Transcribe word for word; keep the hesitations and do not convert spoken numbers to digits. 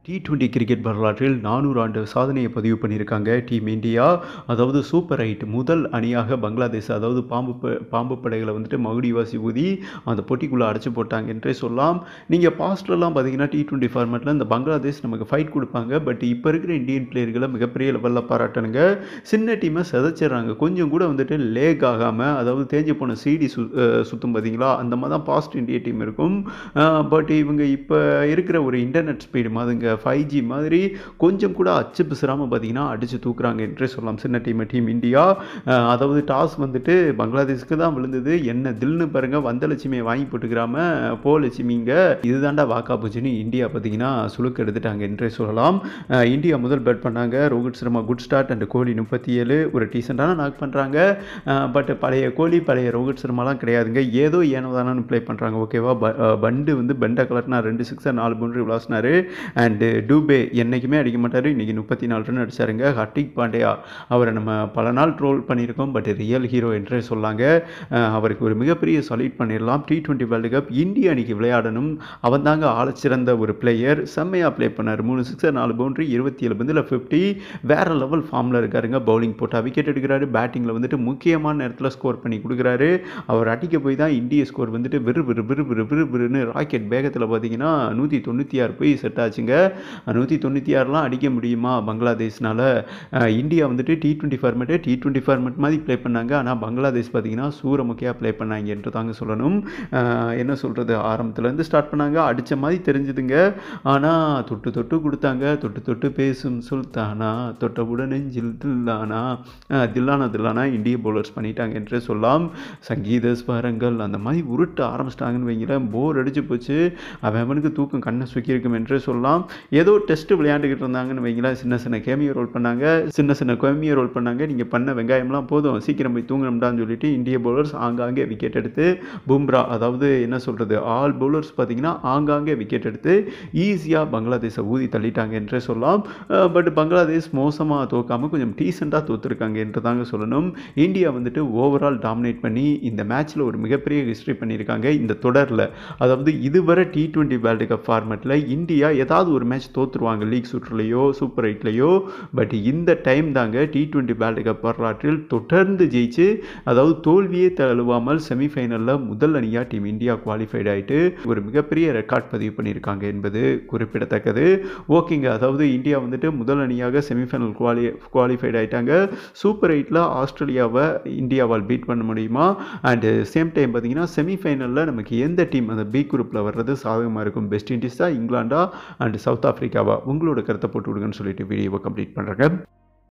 T twenty cricket வரலாற்றில் நானூறு ஆண்டு சாதனையை பதிவு பண்ணியிருக்காங்க டீம் இந்தியா. அதாவது சூப்பர் எயிட் முதல் அணியாக பங்களாதேஷ், அதாவது பாம்பு ப- பாம்பு படைகளை வந்துட்டு மகுடிவாசி ஊதி அந்த போட்டிக்குள்ளே அடைச்சி போட்டாங்க என்றே சொல்லலாம். நீங்கள் பாஸ்ட்லலாம் பார்த்தீங்கன்னா டி டுவெண்ட்டி ஃபார்மேட்டில் இந்த பங்களாதேஷ் நமக்கு ஃபைட் கொடுப்பாங்க. பட் இப்போ இருக்கிற இந்தியன் பிளேயர்களை மிகப்பெரிய லெவலில் பாராட்டணுங்க. சின்ன டீமை சிதைச்சிட்றாங்க. கொஞ்சம் கூட வந்துட்டு லேக் ஆகாமல், அதாவது தேஞ்சு போன சீடி சு அஹ் சுத்தும் பார்த்தீங்களா, அந்த மாதிரி தான் பாஸ்ட் இந்திய டீம் இருக்கும். பட் இவங்க இப்போ இருக்கிற ஒரு இன்டர்நெட் ஸ்பீடு மாதிரிங்க ஃபைவ் ஜி மாதிரி கொஞ்சம் கூட அச்சு பிசுறாமல் பார்த்தீங்கன்னா அடித்து தூக்குறாங்க என்றே சொல்லலாம் சின்ன டீம் டீம் இந்தியா. அஹ் அதாவது டாஸ் வந்துட்டு பங்களாதேஷ்க்கு தான் விழுந்தது. என்ன தில்னு பாருங்க, வந்த லட்சுமியை வாங்கி போட்டுக்கிறாம போ லட்சுமிங்க இதுதாண்டா வாக்கா போச்சுன்னு இந்தியா பார்த்தீங்கன்னா சுழுக்கு எடுத்துட்டாங்க என்றே சொல்லலாம். அஹ் இந்தியா முதல் பேட் பண்ணாங்க. Rohit Sharma good start and Kohli முப்பத்தி ஏழு ஒரு டீசெண்டான நாக் பண்ணுறாங்க. பட் பழைய கோலி பழைய ரோஹித் சர்மாலாம் கிடையாதுங்க. ஏதோ ஏனோ தானு ப்ளே பண்ணுறாங்க. ஓகேவா, பண்டு வந்து பெண்டை கலர்னா ரெண்டு சிக்ஸர் நாலு பவுண்டரி விளாசினாரு. அண்டு டூபே என்றைக்குமே அடிக்க மாட்டார். இன்றைக்கி முப்பத்தி நாலு ரன் அடிச்சாருங்க. ஹர்திக் பாண்டியா அவரை நம்ம பல நாள் ட்ரோல் பண்ணியிருக்கோம். பட் ரியல் ஹீரோ என்றே சொல்லாங்க. அஹ் அவருக்கு ஒரு மிகப்பெரிய சல்யூட் பண்ணிடலாம். டி டுவெண்ட்டி வேர்ல்டு கப் இந்திய அணிக்கு விளையாடணும். அவன் தாங்க ஆளச்சிறந்த ஒரு பிளேயர். செம்மையாக ப்ளே பண்ணார். மூணு சிக்ஸர் நாலு பவுண்டரி இருபத்தி ஏழு பந்தில் ஃபிஃப்டி. வேற லெவல் ஃபார்மில் இருக்காருங்க. பவுலிங் போட்டால் விக்கெட் எடுக்கிறாரு. பேட்டிங்கில் வந்துட்டு முக்கியமான நேரத்தில் ஸ்கோர் பண்ணி கொடுக்குறாரு. அவர் அடிக்க போய் தான் இந்திய ஸ்கோர் வந்துட்டு விறு விறு விறு விறு விறு விறுன்னு ராக்கெட் வேகத்தில் பார்த்தீங்கன்னா நூற்றி தொண்ணூற்றி ஆறு போய் செட் ஆச்சுங்க. நூற்றி தொண்ணூற்றி ஆறுலாம் அடிக்க முடியுமா பங்களாதேஷ்னால? அஹ் இந்தியா வந்துட்டு T twenty format T twenty format மாதிரி ப்ளே பண்ணாங்க. ஆனால் பங்களாதேஷ் பார்த்தீங்கன்னா சூரமுக்கியாக ப்ளே பண்ணாங்க என்று தாங்க சொல்லணும். அஹ் என்ன சொல்கிறது, ஆரம்பத்துலேருந்து ஸ்டார்ட் பண்ணாங்க. அடித்த மாதிரி தெரிஞ்சுதுங்க. ஆனால் தொட்டு தொட்டு கொடுத்தாங்க. தொட்டு தொட்டு பேசும் சுல்தானா, தொட்டவுடன் நெஞ்சில் தில்லானா, அஹ் தில்லானா தில்லானா இந்திய பவுலர்ஸ் பண்ணிட்டாங்க என்றே சொல்லலாம். சங்கீத ஸ்வரங்கள் அந்த மாதிரி உருட்ட ஆரம்பிச்சிட்டாங்கன்னு வைங்களேன். போர் அடிச்சு போச்சு. அவன் அவனுக்கு தூக்கம் கண்ணை சுக்கியிருக்கும் என்றே சொல்லலாம். ஏதோ டெஸ்ட் விளையாண்டுக்கிட்டு இருந்தாங்கன்னு வைங்களேன். சின்ன சின்ன கேமியோ ரோல் பண்ணாங்க. சின்ன சின்ன கேமியோ ரோல் பண்ணாங்க. நீங்கள் பண்ண வெங்காயம்லாம் போதும், சீக்கிரம் போய் தூங்கணும்டான்னு சொல்லிட்டு இந்திய பவுலர்ஸ் ஆங்காங்கே விக்கெட் எடுத்து பும்ரா, அதாவது என்ன சொல்கிறது, ஆல் பவுலர்ஸ் பார்த்தீங்கன்னா ஆங்காங்கே விக்கெட் எடுத்து ஈஸியாக பங்களாதேஷை ஊதி தள்ளிட்டாங்க என்றே சொல்லலாம். பட் பங்களாதேஷ் மோசமாக தோக்காமல் கொஞ்சம் டீசெண்டாக தோற்றுருக்காங்க என்று தாங்க சொல்லணும். இந்தியா வந்துட்டு ஓவரால் டாமினேட் பண்ணி இந்த மேட்ச்சில் ஒரு மிகப்பெரிய ஹிஸ்ட்ரி பண்ணியிருக்காங்க இந்த தொடரில். அதாவது இதுவரை டி டுவெண்ட்டி வேர்ல்டு கப் ஃபார்மேட்டில் இந்தியா ஏதாவது ஒரு மேட்ச் தோற்றுருவாங்க, லீக் சுற்றுலையோ சூப்பர் எயிட்லையோ. பட் இந்த டைம் தாங்க டி டுவெண்ட்டி வேர்ல்டு கப் வரலாற்றில் தொடர்ந்து ஜெயிச்சு, அதாவது தோல்வியே தழுவாமல் செமிஃபைனலில் முதல் அணியாக டீம் இந்தியா குவாலிஃபைட் ஆகிட்டு ஒரு மிகப்பெரிய ரெக்கார்ட் பதிவு பண்ணியிருக்காங்க என்பது குறிப்பிடத்தக்கது. ஓகேங்க, அதாவது இந்தியா வந்துட்டு முதல் அணியாக செமிஃபைனல் குவாலி குவாலிஃபைட் ஆகிட்டாங்க. சூப்பர் எயிட்டில் ஆஸ்திரேலியாவை இந்தியாவால் பீட் பண்ண முடியுமா? அண்டு சேம் டைம் பார்த்தீங்கன்னா செமிஃபைனலில் நமக்கு எந்த டீம் அந்த பி குரூப்பில் வர்றது சாதகமாக இருக்கும்? வெஸ்ட் இண்டீஸா, இங்கிலாண்டா அண்ட் சவுத் ஆஃப்ரிக்காவா? உங்களோட கருத்தை போட்டு விடுங்கன்னு சொல்லிட்டு வீடியோவை கம்ப்ளீட் பண்ணுறேங்க.